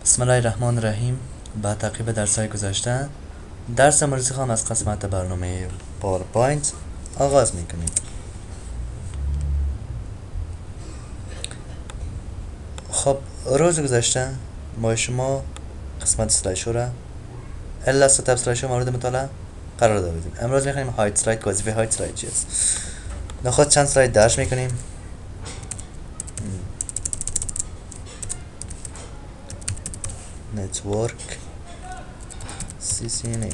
بسم الله الرحمن الرحیم. با تعقیب درس‌های گذشته، درس امروزی خواهم از قسمت برنامه پاورپوینت آغاز میکنیم. خب روز گذشته ما شما قسمت سلایشو را الا ستاپ سلایشو مورد مطالعه قرار دادیم. امروز میخوایم هایت سلاید، وظیفه هایت سلاید چیست. نخود چند سلاید درش میکنیم. نتورک CCNA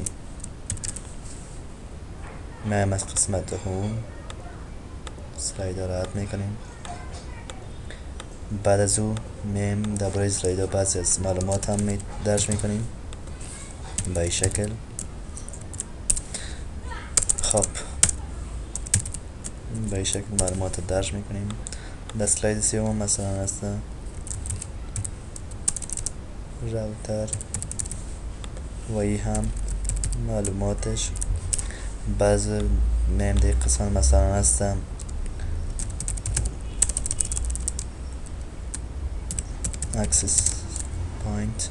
میایم از قسمت هوم سلاید را رد میکنیم. بعد از او میایم درباره سلاید ها بعضی از معلومات هم درج میکنیم به این شکل. خب به این شکل معلومات درج میکنیم. در سلاید سیوم مثلا هست راوتر و ای هم معلوماتش. بعض میم در قسمت مثلا هستم اکسس پوینت،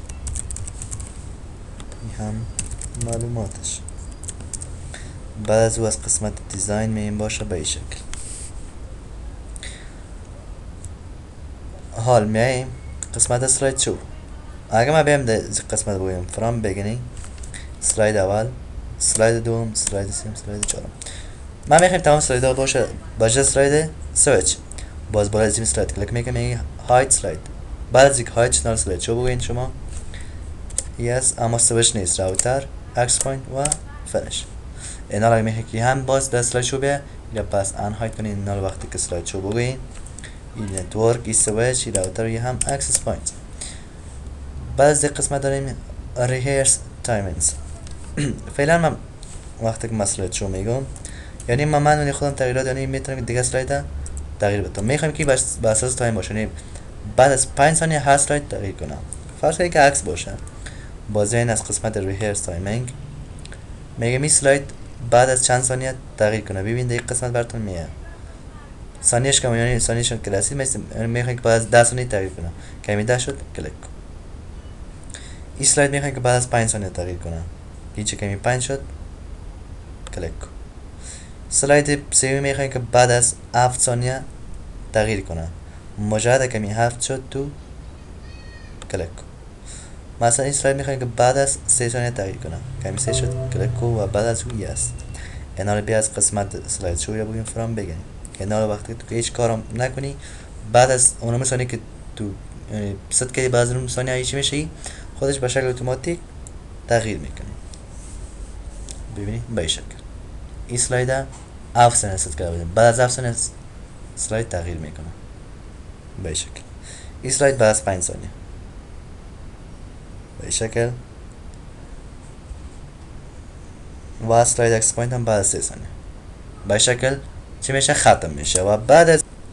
ای هم معلوماتش. بعد از او از قسمت دیزاین میم باشه به این شکل. حال میایم قسمت سلاید شو. اگه ما بیم در قسمت بگویم فرام بگینی سلاید اول، سلاید دوم، سلاید سیم، سلاید چهارم. ما میخوایم تمام سلاید ها باشه باشه سلاید سویچ. باز بالا از این سلاید کلیک میکنیم هایت سلاید. بعد از یک هایت چنل سلاید شو بگوین شما یس اما سویچ نیست، راوتر، اکس پوینت و فنش. اینا را میخوایم که هم باز در سلاید شو بیا یا پس ان هایت کنین. اینا وقتی که سلاید شو بگوین این نتورک، این سویچ، این راوتر، این هم اکسس پوینت. بعد از این قسمت داریم ریهرس تایمینگز. فعلا من وقتی که مسئله شو میگم یعنی من خودم تغییرات یعنی میتونم دیگه سلاید تغییر بدم. میخوایم که بر اساس تایم باشه، یعنی بعد از 5 ثانیه هر سلاید تغییر کنم. فرض کنید که عکس باشه. باز این از قسمت ریهرس تایمینگ میگم این سلاید بعد از چند ثانیه تغییر کنه. ببین دیگه قسمت براتون میاد ثانیه‌اش کم، یعنی ثانیه‌اش کلاسی میخوایم که بعد از 10 ثانیه تغییر کنه. کمی 10 شد کلیک. این سلاید میخوایم که بعد از 5 ثانیه تغییر کنه. هیچ کمی 5 شد کلیک. سلاید سوم میخوایم که بعد از 7 ثانیه تغییر کنه. مجرد کمی 7 شد تو کلیک. مثلا این سلاید میخوایم که بعد از 3 ثانیه تغییر کنه. کمی 3 شد کلیک و بعد از اون یست. اینا رو بیا از قسمت سلاید شو یا بگیم فرام بگیریم. اینا رو وقتی تو هیچ کارم نکنی بعد از اون ثانیه که تو ست که بعد از اون ثانیه هیچ میشه خودش به شکل اتوماتیک تغییر میکنه. ببینید به این شکل. این سلاید 7 ثانیه ست کرده بودیم. بعد از 7 ثانیه سلاید تغییر میکنه به این شکل. این سلاید بعد از 5 ثانیه به این شکل و سلاید اکس پوینت هم بعد از 3 ثانیه به این شکل چی میشه ختم میشه. و بعد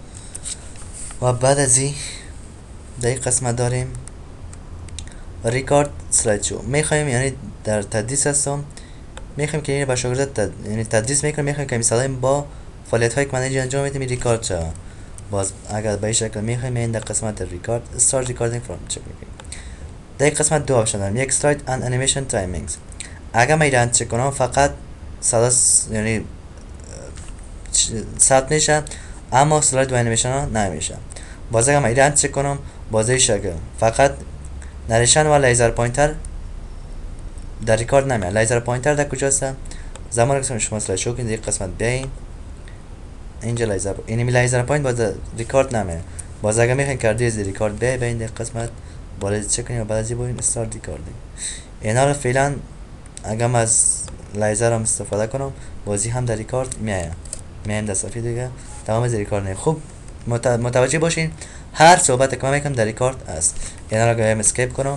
از این در این قسمت داریم ریکارد سلاید شو. میخوایم یعنی در تدریس هستم میخوایم که این با شاگرد یعنی تدریس میکنیم. میخوایم که مثلا با فعالیت های که من اینجا انجام میدم ریکارد شه. باز اگر به این شکل میخوایم این در قسمت ریکارد استارت ریکاردینگ فرام چک میکنیم. در این قسمت دو آپشن داریم. یک سلاید ان انیمیشن تایمینگز. اگر من ایران چک کنم فقط صدا یعنی ثبت میشه اما سلاید و انیمیشن ها نمیشه. باز اگر من ایران چک کنم باز این شکل فقط نریشن و لیزر پوینتر در ریکارد نمیاد. لیزر پوینتر در کجاست؟ زمانی که شما سلاید شو کنید یک قسمت بیاین اینجا لیزر اینمی لیزر پوینت باز ریکارد نمیاد. باز اگر میخواین کردی از ریکارد بیاین یک قسمت بالا چک کنید و بعد از این استارت ریکاردینگ. اینا رو فعلا اگر من از لیزر هم استفاده کنم بازی هم در ریکارد میاد. میایم در صفحه دیگه تمام از ریکارد نه. خوب متوجه باشین هر صحبت که من میکنم در ریکارد است. اینا رو اگر اسکیپ کنم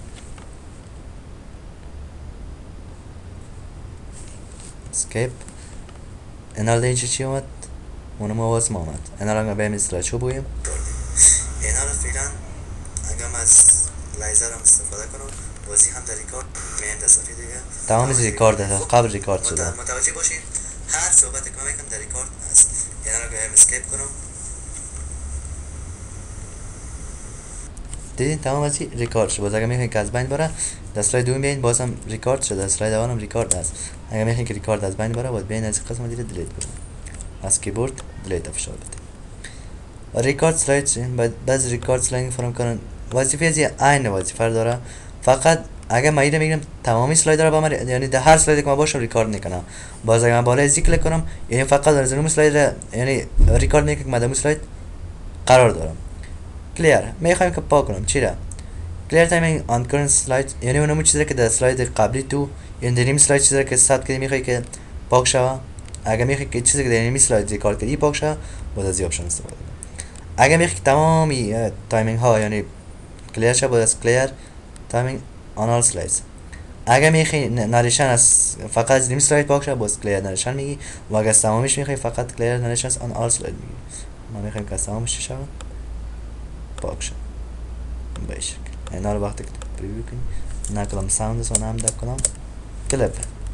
اسکیپ اینا رو اینجا چی اومد اونم آواز ما اومد. اینا رو بریم سلاید شو بگویم. اینا رو فعلا اگر من از لیزر هم استفاده کنم بازی هم در ریکارد میایم در صفحه دیگه تمام از ریکارد قبل ریکارد شده. متوجه باشین هر صحبت که من میکنم در ریکارد است. اینا رو بریم اسکیپ کنم. دیدین تمام از ریکارد شد. باز اگر میخواین که از بین بره در اسلاید دوم بیاین بازم ریکارد شده، اسلاید اول هم ریکارد است. اگر میخواین که ریکارد از بین بره باید بیاین از قسم دیگه دیلیت کنید، از کیبورد دیلیت فشار بدید. ریکارد سلاید بعض ریکارد سلاید فرام کنن وظیفه از عین وظیفه داره، فقط اگه من میگم تمامی اسلاید رو با من، یعنی در هر اسلاید که من باشم ریکارد میکنم. باز اگه من بالای زی کلیک کنم یعنی فقط در اون اسلاید یعنی ریکارد میکنه که من در اسلاید قرار دارم. کلیر میخوایم که پاک کنم چی را کلیر تایمینگ آن کرنت اسلاید، یعنی اونم چیزی که در اسلاید قبلی تو یعنی در این اسلاید چیزی که ثبت کردی میخوای که پاک شوه. اگه میخوای که چیزی که در این اسلاید ریکارد کردی پاک شوه باید از این آپشن استفاده کنی. اگه میخوای که تمامی تایمینگ ها یعنی کلیر شه باید از کلیر تایمینگ آن آل سلایدز. اگه میخوای نریشن از فقط از این سلاید پاک شه باز کلیر نریشن میگی، و اگه از تمامیش میخوای فقط کلیر نریشن از آن آل سلاید میگی. ما میخوایم که از تمامش شه پاک شه به این شکل. اینا رو وقتی که پریویو کنی نکلم ساوندز و نام کنم کلیپ.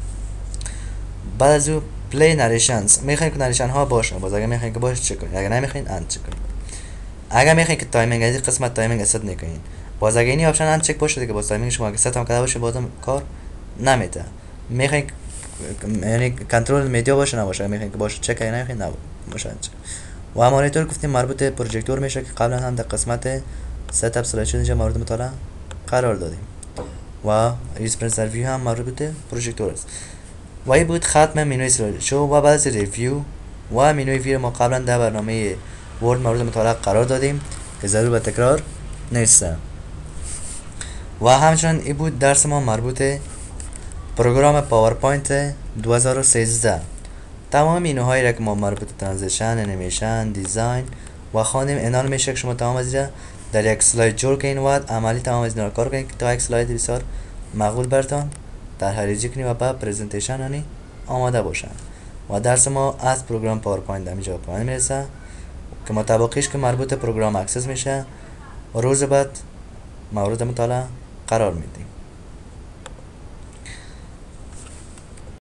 بعد از او پلی نریشنز میخوایم که نریشن ها باشه، باز اگه میخوایم که باشه چک کنید، اگه نمیخواین اند چک کنید. اگه میخواین که تایمینگ از این قسمت تایمینگ است نکنین، باز اگه این آپشن اند چک باشه دیگه باز تایمینگ شما اگه ست هم کرده باشه بازم کار نمیده. میخواین یعنی کنترل مدیا باشه نباشه، میخواین که باشه چک، اگه نمیخواین نباشه چک. و مانیتور گفتیم مربوط پروژکتور میشه که قبلا هم در قسمت ست اپ سلایشن اینجا مورد مطالعه قرار دادیم و ریسپرنس ریویو هم مربوط پروژکتور است. و این بود ختم منوی سلاید شو و بعد از ریویو و منوی ویو ما قبلا در برنامه ورد مورد مطالعه قرار دادیم که ضرور به تکرار نیست. و همچنین این بود درس ما مربوط پروگرام پاورپوینت 2013. تمام اینوهایی را که ما مربوط ترانزیشن، انیمیشن، دیزاین و خواندیم اینا رو میشه که شما تمام از اینجا در یک سلاید جور کنین و عملی تمام از اینا رو کار کنین که تا یک سلاید بسیار مقبول برتان در حریجی کنین و بعد پریزنتیشن هنی آماده باشن. و درس ما از پروگرام پاورپوینت در اینجا پایان میرسه که مطابقش که مربوط پروگرام اکسس میشه و روز بعد مورد مطالعه قرار میدیم.